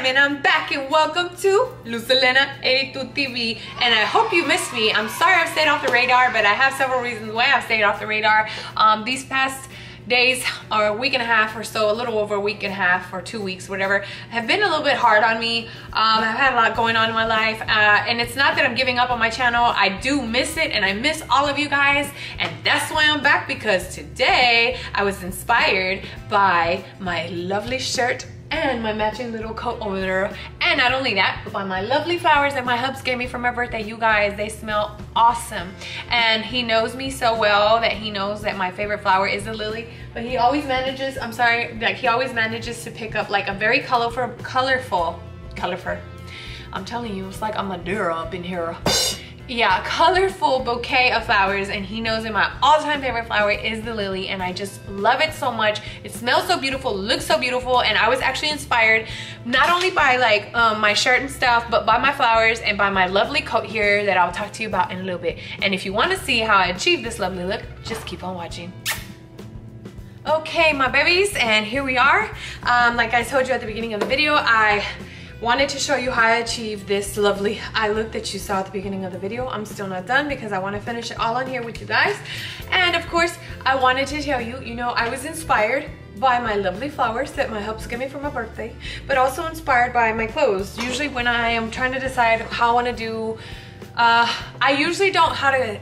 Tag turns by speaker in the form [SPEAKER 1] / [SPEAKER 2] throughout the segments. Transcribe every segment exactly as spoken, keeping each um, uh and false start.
[SPEAKER 1] and I'm back, and welcome to Lucelena eighty-two T V. And I hope you missed me. I'm sorry I've stayed off the radar, but I have several reasons why I've stayed off the radar. Um, these past days, or a week and a half or so, a little over a week and a half or two weeks, whatever, have been a little bit hard on me. Um, I've had a lot going on in my life, uh, and it's not that I'm giving up on my channel. I do miss it, and I miss all of you guys, and that's why I'm back, because today I was inspired by my lovely shirt and my matching little coat over there, and not only that, but by my lovely flowers that my hubs gave me for my birthday. You guys, they smell awesome, and he knows me so well that he knows that my favorite flower is the lily, but he always manages, I'm sorry, like he always manages to pick up like a very colorful, colorful, colorful, I'm telling you, it's like I'm Madeira up in here. Yeah, colorful bouquet of flowers, and he knows that my all-time favorite flower is the lily, and I just love it so much. It smells so beautiful, looks so beautiful, and I was actually inspired not only by like um, my shirt and stuff, but by my flowers and by my lovely coat here that I'll talk to you about in a little bit. And if you want to see how I achieved this lovely look, just keep on watching. Okay, my babies, and here we are. Um, like I told you at the beginning of the video, I wanted to show you how I achieved this lovely eye look that you saw at the beginning of the video. I'm still not done because I want to finish it all on here with you guys. And of course, I wanted to tell you, you know, I was inspired by my lovely flowers that my hubs gave me for my birthday, but also inspired by my clothes. Usually when I am trying to decide how I want to do, uh, I usually don't how to,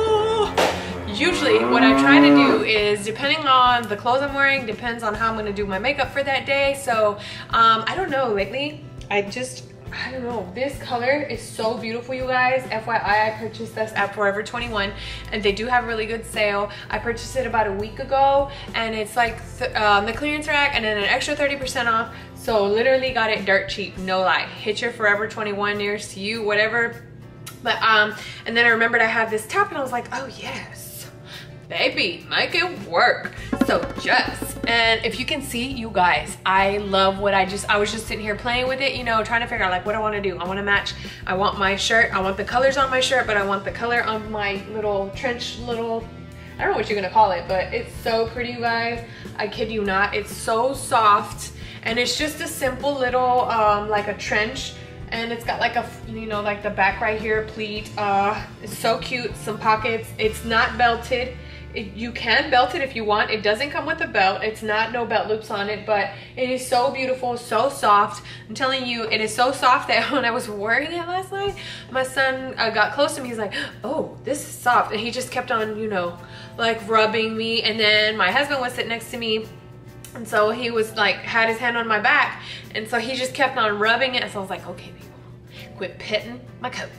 [SPEAKER 1] oh, usually what I try to do is, depending on the clothes I'm wearing, depends on how I'm going to do my makeup for that day. So um, I don't know, lately I just, I don't know, this color is so beautiful, you guys. F Y I, I purchased this at Forever twenty-one, and they do have a really good sale. I purchased it about a week ago, and it's like th um, the clearance rack and then an extra thirty percent off. So literally got it dirt cheap, no lie. Hit your Forever twenty-one nearest to you, whatever. But um, and then I remembered I had this top, and I was like, oh yes, baby, make it work. So just, and if you can see, you guys, I love what I just, I was just sitting here playing with it, you know, trying to figure out like what I want to do. I want to match, I want my shirt, I want the colors on my shirt, but I want the color on my little trench little, I don't know what you're gonna call it, but it's so pretty, you guys. I kid you not, it's so soft, and it's just a simple little um like a trench, and it's got like a, you know, like the back right here pleat. Uh it's so cute, some pockets. It's not belted. It, you can belt it if you want. It doesn't come with a belt. It's not no belt loops on it, but it is so beautiful, so soft. I'm telling you, it is so soft that when I was wearing it last night, my son uh, got close to me. He's like, oh, this is soft, and he just kept on, you know, like rubbing me. And then my husband was sitting next to me, and so he was like, had his hand on my back, and so he just kept on rubbing it. So I was like, okay, people, quit petting my coat.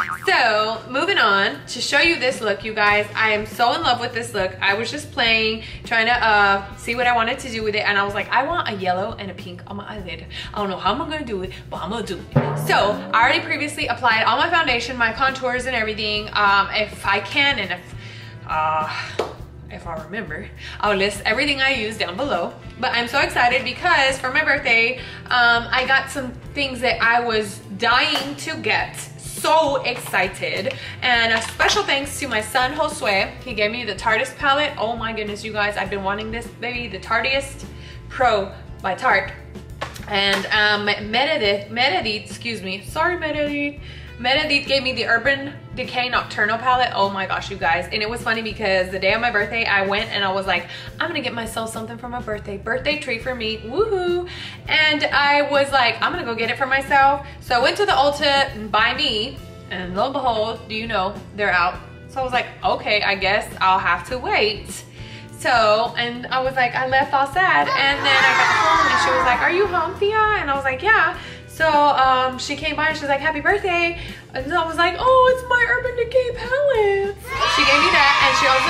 [SPEAKER 1] So moving on to show you this look, you guys. I am so in love with this look. I was just playing, trying to uh, see what I wanted to do with it, and I was like, I want a yellow and a pink on my eyelid. I don't know how I'm gonna do it, but I'm gonna do it. So I already previously applied all my foundation, my contours and everything. Um, if I can, and if uh, if I remember, I'll list everything I use down below. But I'm so excited because for my birthday, um, I got some things that I was dying to get. So excited. And a special thanks to my son Josue. He gave me the Tarteist palette. Oh my goodness, you guys, I've been wanting this baby, the Tarteist Pro by Tarte. And um, Meredith, Meredith, excuse me, sorry Meredith. Meredith gave me the Urban Decay Nocturnal palette. Oh my gosh, you guys. And it was funny because the day of my birthday, I went and I was like, I'm gonna get myself something for my birthday. Birthday treat for me, woohoo. And I was like, I'm gonna go get it for myself. So I went to the Ulta and buy me, and lo and behold, do you know, they're out. So I was like, okay, I guess I'll have to wait. So, and I was like, I left all sad. And then I got home and she was like, are you home, Thea? And I was like, yeah. So um, she came by and she was like, happy birthday. And I was like, oh, it's my Urban Decay palette. She gave me that,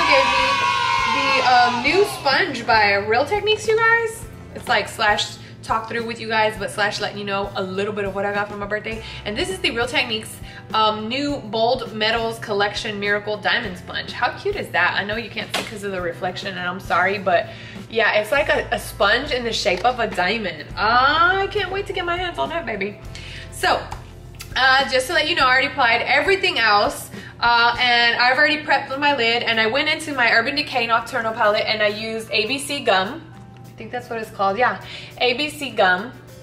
[SPEAKER 1] and she also gave me the um, new sponge by Real Techniques, you guys. It's like slash talk through with you guys, but slash letting you know a little bit of what I got for my birthday. And this is the Real Techniques um, new Bold Metals Collection Miracle Diamond Sponge. How cute is that? I know you can't see because of the reflection, and I'm sorry, but yeah, it's like a, a sponge in the shape of a diamond. I can't wait to get my hands on that, baby. So, uh, just to let you know, I already applied everything else. Uh, and I've already prepped my lid, and I went into my Urban Decay Nocturnal palette and I used A B C gum. I think that's what it's called, yeah. A B C gum.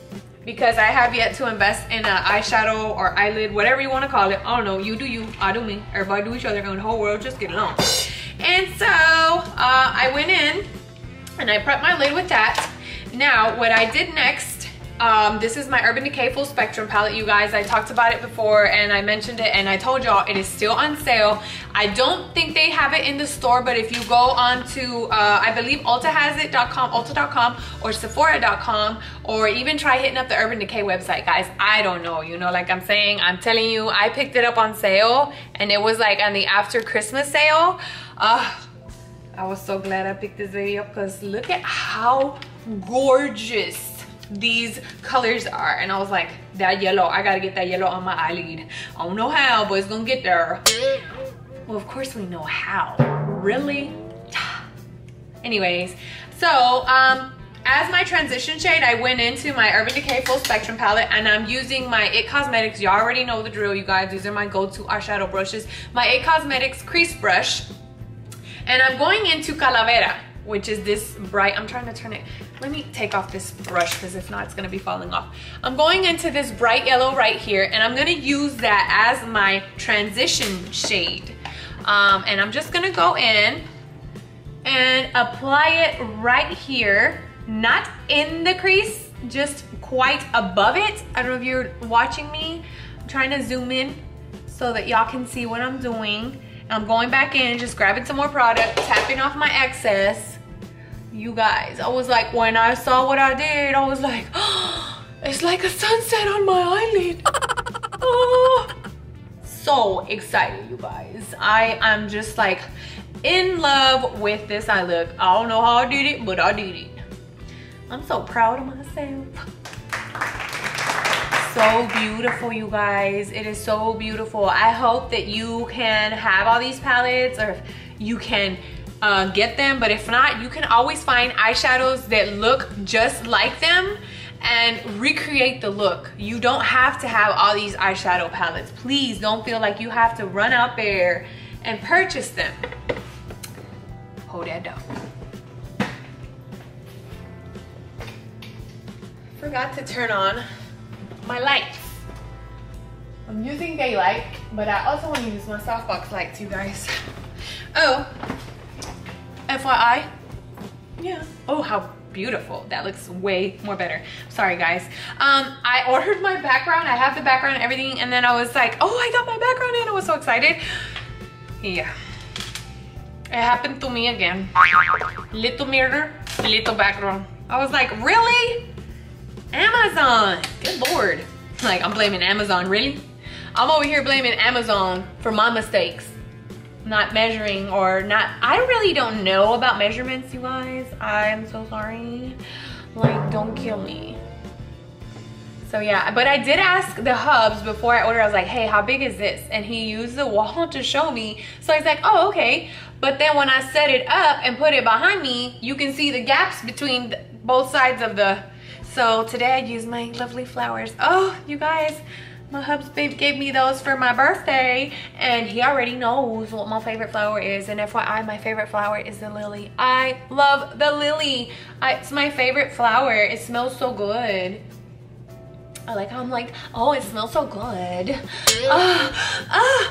[SPEAKER 1] because I have yet to invest in an eyeshadow or eyelid, whatever you want to call it. I don't know, you do you, I do me, everybody do each other, and the whole world just get along. And so uh, I went in and I prepped my lid with that. Now what I did next, um, this is my Urban Decay Full Spectrum palette, you guys. I talked about it before and I mentioned it and I told y'all it is still on sale. I don't think they have it in the store, but if you go on to, uh, I believe Ulta has it dot com, Ulta dot com or Sephora dot com, or even try hitting up the Urban Decay website, guys. I don't know, you know, like I'm saying, I'm telling you, I picked it up on sale and it was like on the after Christmas sale. Uh, I was so glad I picked this baby up because look at how gorgeous these colors are. And I was like, that yellow, I gotta get that yellow on my eyelid. I don't know how, but it's gonna get there. Well, of course we know how. Really? Anyways, so um as my transition shade, I went into my Urban Decay Full Spectrum palette and I'm using my It Cosmetics. You already know the drill, you guys. These are my go-to eyeshadow brushes. My It Cosmetics crease brush. And I'm going into Calavera, which is this bright, I'm trying to turn it, let me take off this brush because if not, it's gonna be falling off. I'm going into this bright yellow right here and I'm gonna use that as my transition shade. Um, and I'm just gonna go in and apply it right here, not in the crease, just quite above it. I don't know if you're watching me. I'm trying to zoom in so that y'all can see what I'm doing. I'm going back in, just grabbing some more product, tapping off my excess. You guys, I was like, when I saw what I did, I was like, oh, it's like a sunset on my eyelid. Oh, so excited, you guys. I am just like in love with this eye look. I don't know how I did it, but I did it. I'm so proud of myself. So beautiful, you guys. It is so beautiful. I hope that you can have all these palettes, or you can uh, get them, but if not, you can always find eyeshadows that look just like them and recreate the look. You don't have to have all these eyeshadow palettes. Please don't feel like you have to run out there and purchase them. Hold that down. Forgot to turn on my lights. I'm using daylight, but I also want to use my softbox lights, you guys. Oh, F Y I. Yeah. Oh, how beautiful. That looks way more better. Sorry, guys. Um, I ordered my background. I have the background and everything, and then I was like, oh, I got my background in. I was so excited. Yeah. It happened to me again. Little mirror, little background. I was like, really? Amazon, good lord. Like, I'm blaming Amazon, really? I'm over here blaming Amazon for my mistakes. Not measuring or not, I really don't know about measurements, you guys. I'm so sorry. Like, don't kill me. So yeah, but I did ask the hubs before I ordered. I was like, hey, how big is this? And he used the wall to show me. So I was like, oh, okay. But then when I set it up and put it behind me, you can see the gaps between the, both sides of the. So today I used my lovely flowers. Oh, you guys, my hubs babe gave me those for my birthday, and he already knows what my favorite flower is. And F Y I, my favorite flower is the lily. I love the lily. I, it's my favorite flower. It smells so good. I like how I'm like, oh, it smells so good. Ah, ah.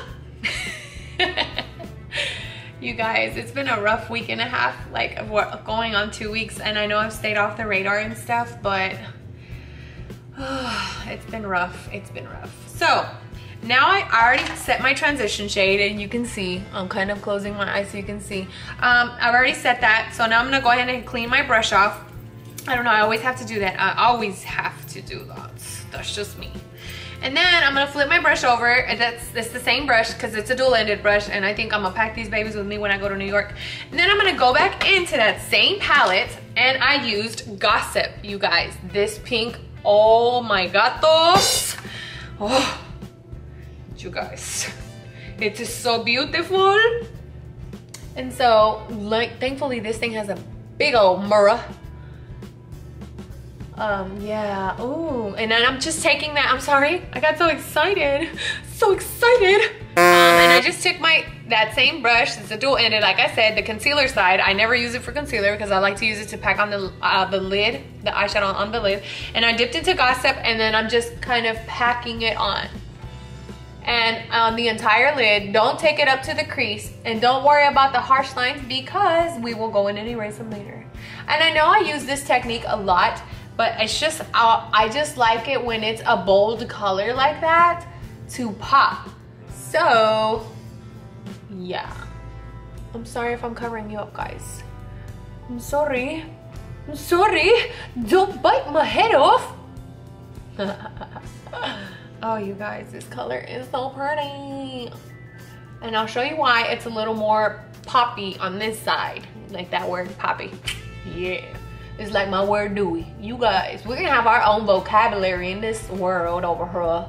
[SPEAKER 1] You guys, it's been a rough week and a half, like going on two weeks, and I know I've stayed off the radar and stuff, but oh, it's been rough. It's been rough. So now I already set my transition shade, and you can see I'm kind of closing my eyes so you can see. Um, I've already set that, so now I'm gonna go ahead and clean my brush off. I don't know, I always have to do that. I always have to do that. That's just me. And then I'm gonna flip my brush over, and that's, that's the same brush because it's a dual-ended brush, and I think I'm gonna pack these babies with me when I go to New York. And then I'm gonna go back into that same palette, and I used Gossip, you guys. This pink, oh my gatos. Oh, you guys, it is so beautiful. And so, like, thankfully this thing has a big old mirror. Um, yeah, ooh, and then I'm just taking that, I'm sorry, I got so excited, so excited. Um, and I just took my that same brush. It's a dual-ended, like I said, the concealer side. I never use it for concealer because I like to use it to pack on the uh, the lid, the eyeshadow on the lid. And I dipped into Gossip, and then I'm just kind of packing it on. And on the entire lid, don't take it up to the crease, and don't worry about the harsh lines because we will go in and erase them later. And I know I use this technique a lot, but it's just, I, I just like it when it's a bold color like that to pop. So, yeah. I'm sorry if I'm covering you up, guys. I'm sorry. I'm sorry. Don't bite my head off. Oh, you guys, this color is so pretty. And I'll show you why it's a little more poppy on this side. Like that word, poppy. Yeah. It's like my word, Dewey. You guys, we're gonna have our own vocabulary in this world over here.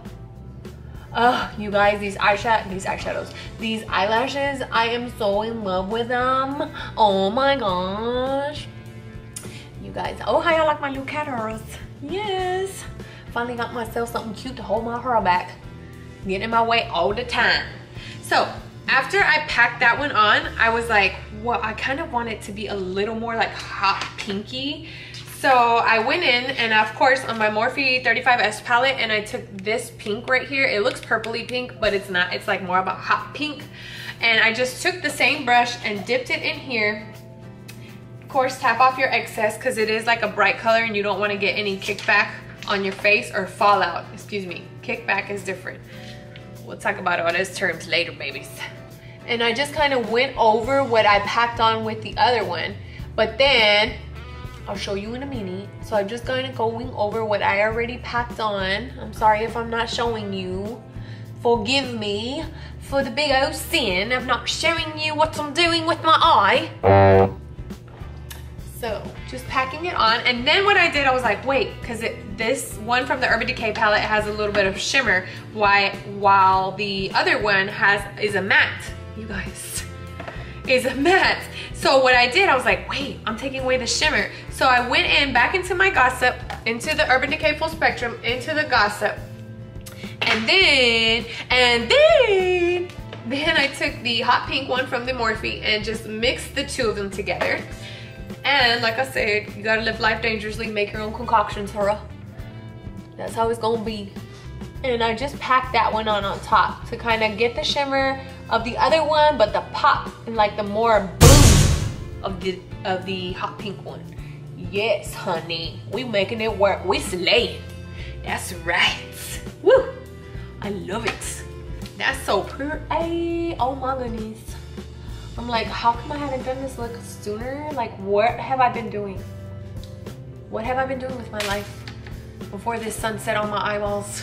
[SPEAKER 1] Oh, you guys, these eyeshadows, these eyeshadows, these eyelashes, I am so in love with them. Oh my gosh. You guys, oh, how y'all like my new cat hairs? Yes. Finally got myself something cute to hold my hair back. Getting in my way all the time. So after I packed that one on, I was like, well, I kind of want it to be a little more like hot pinky. So I went in, and of course on my Morphe thirty-five S palette, and I took this pink right here. It looks purpley pink, but it's not. It's like more of a hot pink. And I just took the same brush and dipped it in here. Of course, tap off your excess because it is like a bright color and you don't want to get any kickback on your face or fallout. Excuse me, kickback is different. We'll talk about all those terms later, babies. And I just kind of went over what I packed on with the other one, but then I'll show you in a minute. So I'm just kind of going over what I already packed on. I'm sorry if I'm not showing you. Forgive me for the big old sin of not showing you what I'm doing with my eye. So just packing it on, and then what I did, I was like, wait, because this one from the Urban Decay palette has a little bit of shimmer, why, while the other one has is a matte. You guys, is a matte. So what I did, I was like, wait, I'm taking away the shimmer. So I went in back into my Gossip, into the Urban Decay Full Spectrum, into the Gossip, and then, and then, then I took the hot pink one from the Morphe and just mixed the two of them together. And like I said, you gotta live life dangerously, make your own concoctions, Hurrah. That's how it's gonna be. And I just packed that one on on top to kind of get the shimmer of the other one, but the pop and like the more boom of the of the hot pink one. Yes, honey, we making it work. We slaying. That's right. Woo! I love it. That's so pretty. Oh my goodness. I'm like, how come I haven't done this look sooner? Like, what have I been doing? What have I been doing with my life before this sunset on my eyeballs?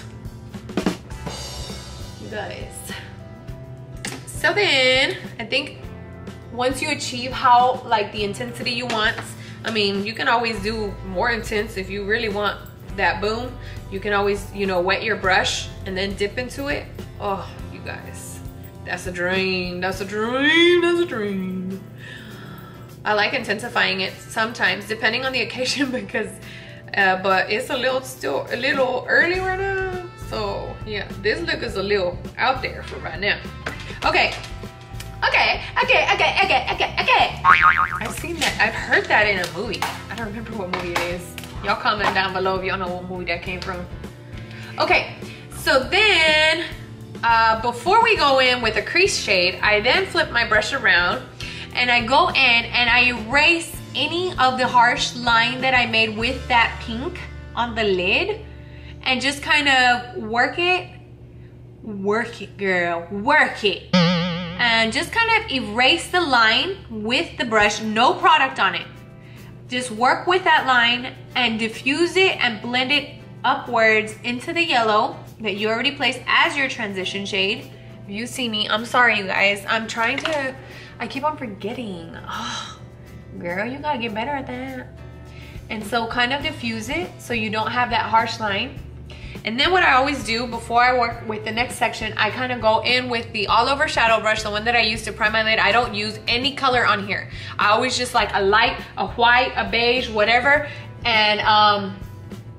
[SPEAKER 1] You guys. So then, I think once you achieve how, like, the intensity you want, I mean, you can always do more intense if you really want that boom. You can always, you know, wet your brush and then dip into it. Oh, you guys. That's a dream, that's a dream, that's a dream. I like intensifying it sometimes, depending on the occasion, because, uh, but it's a little, still a little early right now. So yeah, this look is a little out there for right now. Okay, okay, okay, okay, okay, okay, okay. I've seen that, I've heard that in a movie. I don't remember what movie it is. Y'all comment down below if y'all know what movie that came from. Okay, so then, Uh, before we go in with a crease shade, I then flip my brush around and I go in and I erase any of the harsh line that I made with that pink on the lid and just kind of work it, work it girl, work it. And just kind of erase the line with the brush, no product on it. Just work with that line and diffuse it and blend it upwards into the yellow that you already placed as your transition shade. If you see me, I'm sorry you guys. I'm trying to, I keep on forgetting. Oh, girl, you gotta get better at that. And so kind of diffuse it so you don't have that harsh line. And then what I always do before I work with the next section, I kind of go in with the all over shadow brush, the one that I use to prime my lid. I don't use any color on here. I always just like a light, a white, a beige, whatever. And um,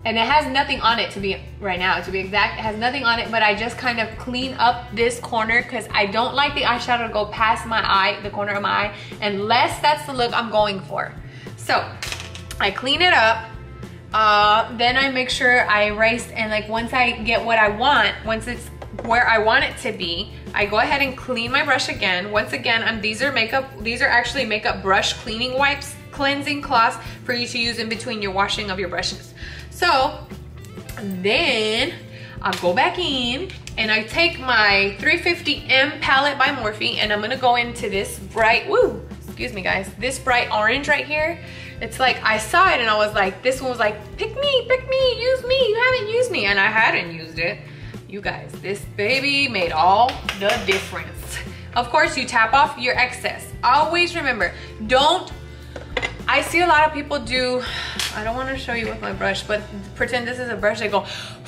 [SPEAKER 1] and it has nothing on it to be right now, to be exact. It has nothing on it, but I just kind of clean up this corner because I don't like the eyeshadow to go past my eye, the corner of my eye, unless that's the look I'm going for. So I clean it up. Uh, then I make sure I erase, and like once I get what I want, once it's where I want it to be, I go ahead and clean my brush again. Once again, um, these are makeup, these are actually makeup brush cleaning wipes, cleansing cloths for you to use in between your washing of your brushes. So then I'll go back in and I take my three fifty M palette by Morphe, and I'm gonna go into this bright, woo, excuse me guys, this bright orange right here. It's like, I saw it and I was like, this one was like, pick me, pick me, use me, you haven't used me. And I hadn't used it. You guys, this baby made all the difference. Of course, you tap off your excess. Always remember, don't, I see a lot of people do, I don't want to show you with my brush, but pretend this is a brush, they go,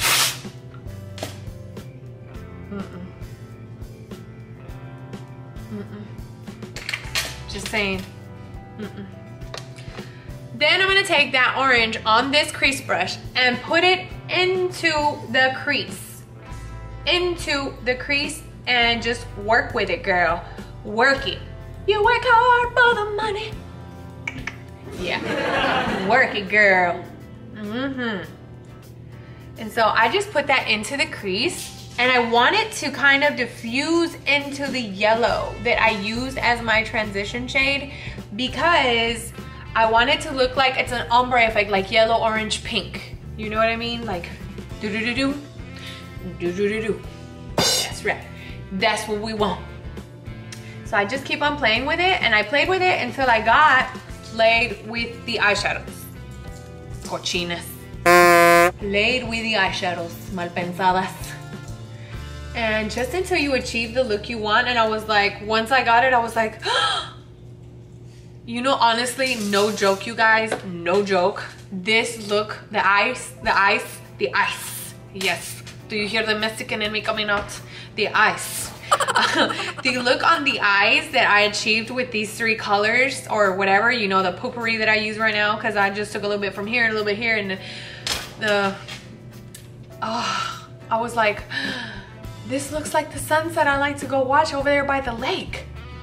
[SPEAKER 1] mm-mm. Mm-mm. Just saying, mm-mm. Then I'm gonna take that orange on this crease brush and put it into the crease. Into the crease and just work with it, girl. Work it. You work hard for the money. Yeah, work it, girl. Mm-hmm. And so I just put that into the crease, and I want it to kind of diffuse into the yellow that I used as my transition shade, because I want it to look like it's an ombre effect, like yellow, orange, pink. You know what I mean? Like do do do do do do do do. That's right. That's what we want. So I just keep on playing with it, and I played with it until I got played with the eyeshadows. Cochinas. Played with the eyeshadows, mal pensadas. And just until you achieve the look you want, and I was like, once I got it, I was like, you know, honestly, no joke, you guys, no joke. This look, the ice, the ice, the ice. Yes. Do you hear the Mexican in me coming out? The ice. The look on the eyes that I achieved with these three colors, or whatever, you know, the potpourri that I use right now, because I just took a little bit from here and a little bit here, and the, the oh, I was like, this looks like the sunset I like to go watch over there by the lake.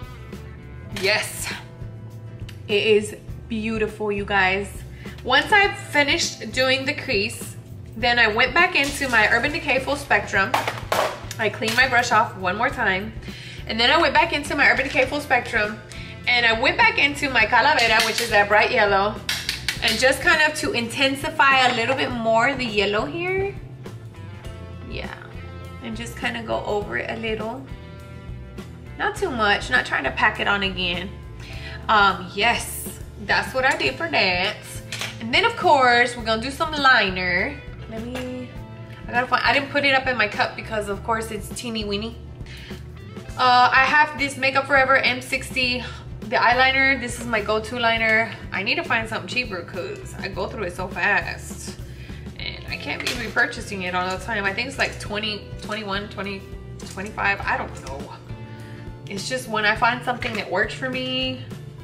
[SPEAKER 1] Yes. It is beautiful, you guys. Once I finished doing the crease, then I went back into my Urban Decay Full Spectrum. I cleaned my brush off one more time. And then I went back into my Urban Decay Full Spectrum, and I went back into my Calavera, which is that bright yellow, and just kind of to intensify a little bit more the yellow here. Yeah. And just kind of go over it a little. Not too much, not trying to pack it on again. Um, yes, that's what I did for that. And then of course, we're gonna do some liner. Let me, I gotta find, I didn't put it up in my cup because of course it's teeny weeny. Uh, I have this Makeup Forever M sixty, the eyeliner. This is my go-to liner. I need to find something cheaper because I go through it so fast. And I can't be repurchasing it all the time. I think it's like twenty, twenty-one, twenty, twenty-five, I don't know. It's just when I find something that works for me,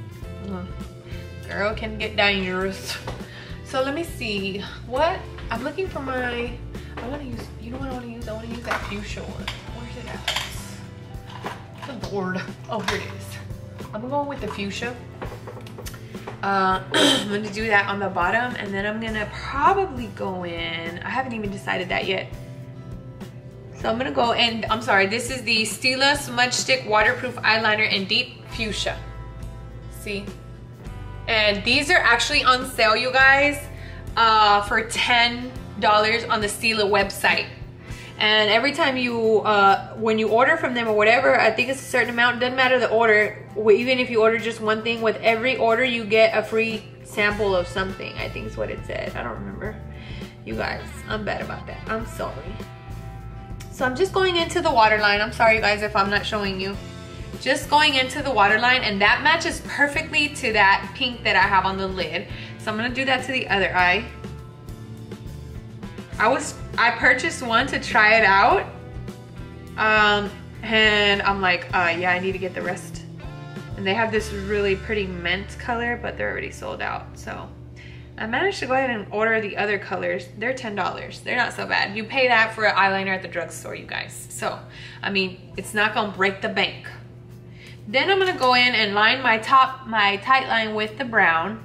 [SPEAKER 1] girl, can get dangerous. So let me see what I'm looking for. My I want to use, you know what I want to use? I want to use that fuchsia one. Where's it at? Good Lord. Oh, here it is. I'm going with the fuchsia. Uh, I'm going to do that on the bottom, and then I'm going to probably go in, I haven't even decided that yet. So I'm going to go in, I'm sorry, this is the Stila Smudge Stick Waterproof Eyeliner in Deep Fuchsia. See? And these are actually on sale, you guys, uh, for ten dollars on the Stila website. And every time you, uh, when you order from them or whatever, I think it's a certain amount, doesn't matter the order, even if you order just one thing, with every order you get a free sample of something, I think is what it said. I don't remember. You guys, I'm bad about that. I'm sorry. So I'm just going into the waterline. I'm sorry, guys, if I'm not showing you. Just going into the waterline, and that matches perfectly to that pink that I have on the lid. So I'm gonna do that to the other eye. I was, I purchased one to try it out. Um, and I'm like, uh, yeah, I need to get the rest. And they have this really pretty mint color, but they're already sold out. So I managed to go ahead and order the other colors. They're ten dollars. They're not so bad. You pay that for an eyeliner at the drugstore, you guys. So, I mean, it's not gonna break the bank. Then I'm gonna go in and line my top, my tight line with the brown.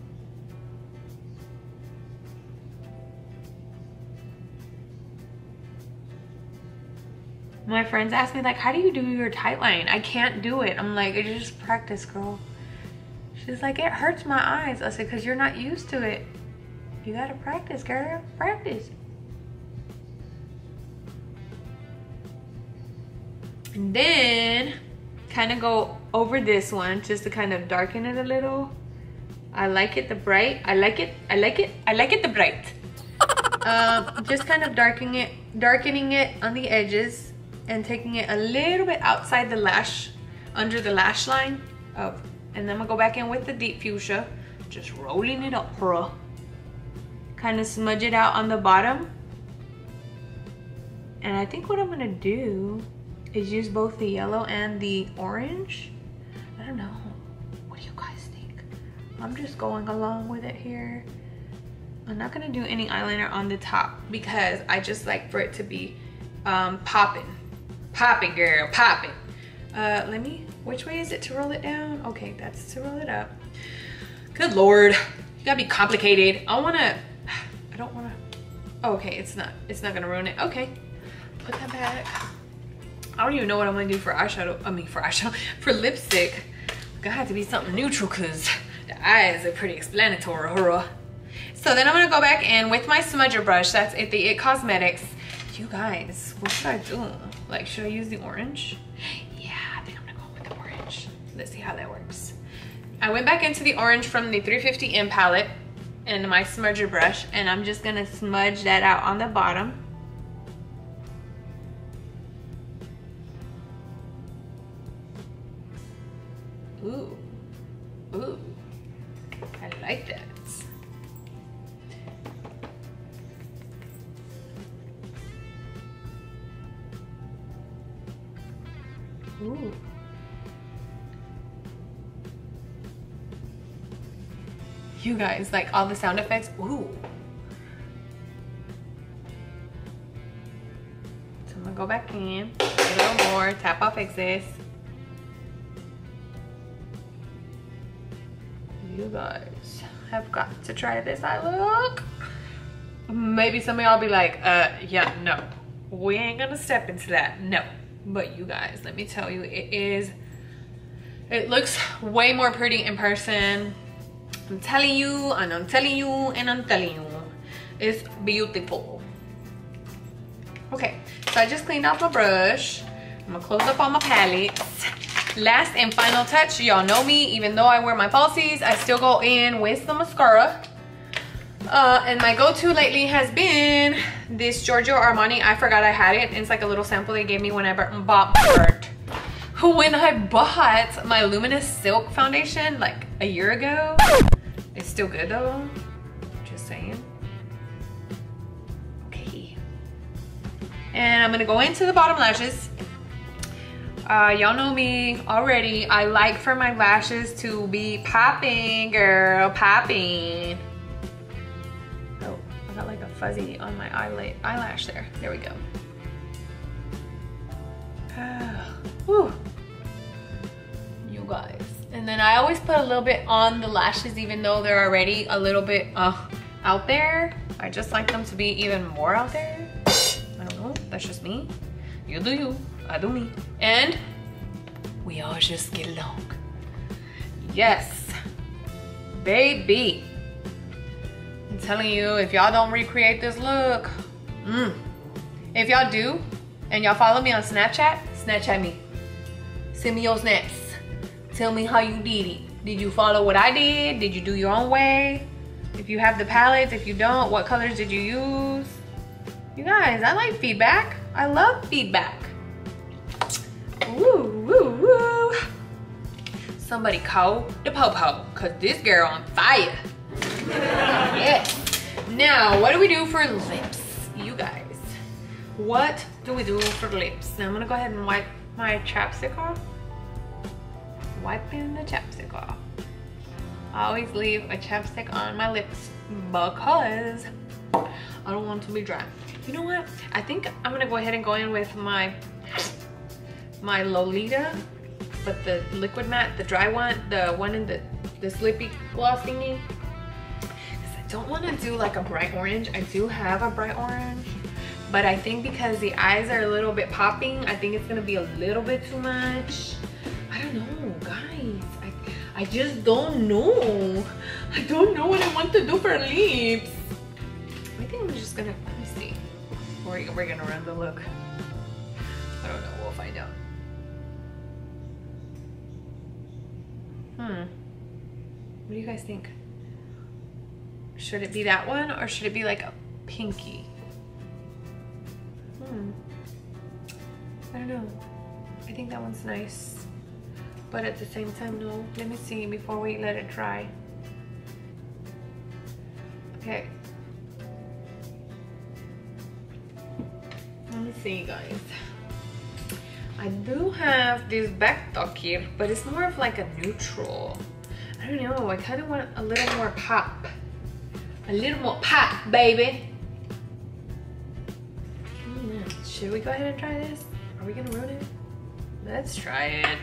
[SPEAKER 1] My friends ask me like, how do you do your tight line? I can't do it. I'm like, it's just practice, girl. She's like, it hurts my eyes. I said, because you're not used to it. You gotta practice, girl. Practice. And then kind of go over this one just to kind of darken it a little. I like it the bright. I like it. I like it. I like it the bright. um, just kind of darkening it, darkening it on the edges and taking it a little bit outside the lash, under the lash line of. And then I'm gonna go back in with the deep fuchsia, just rolling it up, bro. Kind of smudge it out on the bottom. And I think what I'm gonna do is use both the yellow and the orange. I don't know. What do you guys think? I'm just going along with it here. I'm not gonna do any eyeliner on the top because I just like for it to be um, popping. Popping, girl, popping. Uh, let me, which way is it to roll it down? Okay, that's to roll it up. Good Lord, you gotta be complicated. I wanna, I don't wanna, oh, okay, it's not, it's not gonna ruin it. Okay, put that back. I don't even know what I'm gonna do for eyeshadow, I mean for eyeshadow, for lipstick. Gonna have to be something neutral because the eyes are pretty explanatory, horror. So then I'm gonna go back in with my smudger brush. That's it, the It Cosmetics. You guys, what should I do? Like, should I use the orange? Yeah, I think I'm gonna go with the orange. Let's see how that works. I went back into the orange from the three fifty M palette and my smudger brush, and I'm just gonna smudge that out on the bottom. Ooh, ooh, I like that. Ooh. You guys, like all the sound effects, ooh. So I'm gonna go back in, a little more, tap off excess. You guys have got to try this eye look. Maybe some of y'all be like, uh, yeah, no. We ain't gonna step into that, no. But you guys, let me tell you, it is, it looks way more pretty in person. I'm telling you, and I'm telling you, and I'm telling you, it's beautiful. Okay, so I just cleaned off my brush. I'm gonna close up all my palettes. Last and final touch, y'all know me, even though I wear my falsies, I still go in with the mascara. Uh, and my go-to lately has been this Giorgio Armani. I forgot I had it. It's like a little sample they gave me when I bought when I bought my Luminous Silk foundation like a year ago. It's still good though. Just saying. Okay. And I'm gonna go into the bottom lashes. Uh, y'all know me already. I like for my lashes to be popping, girl, popping. Oh, I got like a fuzzy on my eyelid, eyelash there. There we go. Ah, whew. You guys. And then I always put a little bit on the lashes even though they're already a little bit uh, out there. I just like them to be even more out there. I don't know, that's just me. You do you, I do me. And we all just get along. Yes, baby. I'm telling you, if y'all don't recreate this look, mm. If y'all do, and y'all follow me on Snapchat, Snapchat me. Send me your snaps. Tell me how you did it. Did you follow what I did? Did you do your own way? If you have the palettes, if you don't, what colors did you use? You guys, I like feedback. I love feedback. Woo, woo, woo. Somebody call the po-po, cause this girl on fire. Yes. Now, what do we do for lips, you guys? What do we do for lips? Now I'm gonna go ahead and wipe my chapstick off. Wiping the chapstick off. I always leave a chapstick on my lips because I don't want them to be dry. You know what? I think I'm gonna go ahead and go in with my my Lolita, but the liquid matte, the dry one, the one in the this lippy gloss thingy. Because I don't want to do like a bright orange. I do have a bright orange, but I think because the eyes are a little bit popping, I think it's gonna be a little bit too much. I don't know, guys. I I just don't know. I don't know what I want to do for lips. I think I'm just gonna, let me see. We're, we're gonna run the look. I don't know, we'll find out. Hmm. What do you guys think? Should it be that one or should it be like a pinky? Hmm. I don't know. I think that one's nice. But at the same time, no. Let me see before we let it dry. Okay. Let me see, guys. I do have this back tuck here, but it's more of like a neutral. I don't know. I kind of want a little more pop. A little more pop, baby. Mm, should we go ahead and try this? Are we gonna ruin it? Let's try it.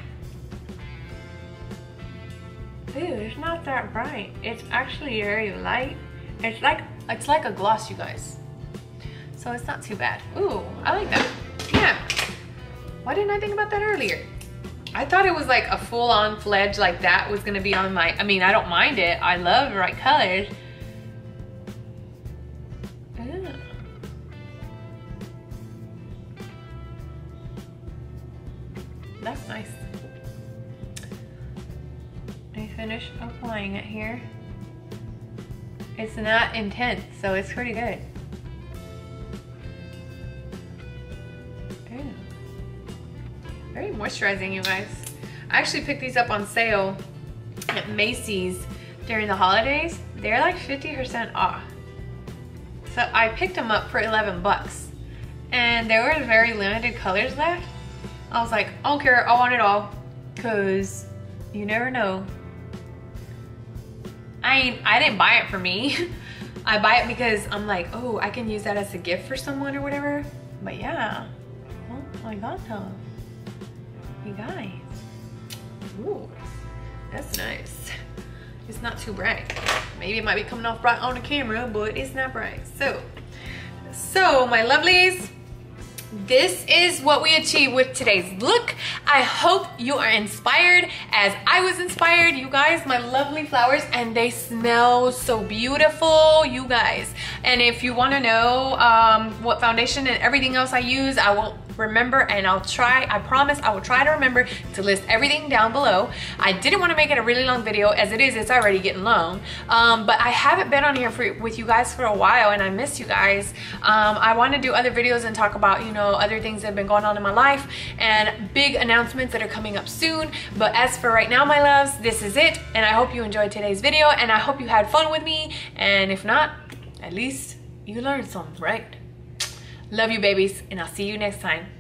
[SPEAKER 1] Ew, it's not that bright. It's actually very light. It's like it's like a gloss, you guys. So it's not too bad. Ooh, I like that. Yeah. Why didn't I think about that earlier? I thought it was like a full-on fledged like that was gonna be on my, I mean, I don't mind it. I love bright colors. Ew. That's nice. I finish applying it here. It's not intense, so it's pretty good. Ew. Very moisturizing, you guys. I actually picked these up on sale at Macy's during the holidays. They're like fifty percent off. So I picked them up for eleven bucks. And there were very limited colors left. I was like, I don't care, I want it all. Cause you never know. I ain't, I didn't buy it for me. I buy it because I'm like, oh, I can use that as a gift for someone or whatever. But yeah, oh my god, though. You guys, ooh, that's nice. It's not too bright. Maybe it might be coming off bright on the camera, but it's not bright. So, so my lovelies, this is what we achieved with today's look. I hope you are inspired as I was inspired. You guys, my lovely flowers, and they smell so beautiful, you guys. And if you want to know um, what foundation and everything else I use, I won't remember, and I'll try, I promise I will try to remember to list everything down below. I didn't want to make it a really long video. As it is, it's already getting long. Um, but I haven't been on here for, with you guys for a while, and I miss you guys. Um, I want to do other videos and talk about, you know, other things that have been going on in my life and big announcements that are coming up soon. But as for right now, my loves, this is it, and I hope you enjoyed today's video, and I hope you had fun with me, and if not, at least you learned something, right? Love you, babies, and I'll see you next time.